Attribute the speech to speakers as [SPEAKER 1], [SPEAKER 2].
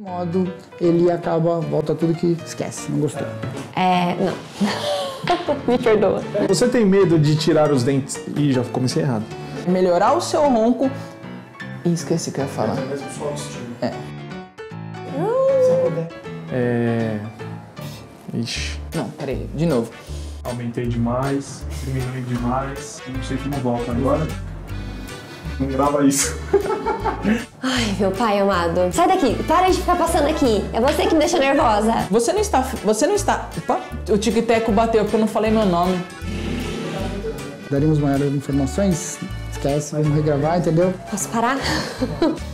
[SPEAKER 1] modo, ele acaba, volta tudo que esquece, não gostou.
[SPEAKER 2] Não. Me perdoa.
[SPEAKER 3] Você tem medo de tirar os dentes? Ih, já comecei errado.
[SPEAKER 4] Melhorar o seu ronco e esqueci o que eu ia falar.
[SPEAKER 3] Ixi.
[SPEAKER 4] Não, peraí, de novo.
[SPEAKER 3] Aumentei demais, diminui demais, não sei como volta agora. Não grava isso.
[SPEAKER 2] Ai, meu pai amado. Sai daqui, para de ficar passando aqui. É você que me deixa nervosa.
[SPEAKER 4] Você não está... Opa, o tic-teco bateu porque eu não falei meu nome.
[SPEAKER 1] Daríamos maiores informações, esquece, vamos regravar, entendeu?
[SPEAKER 2] Posso parar?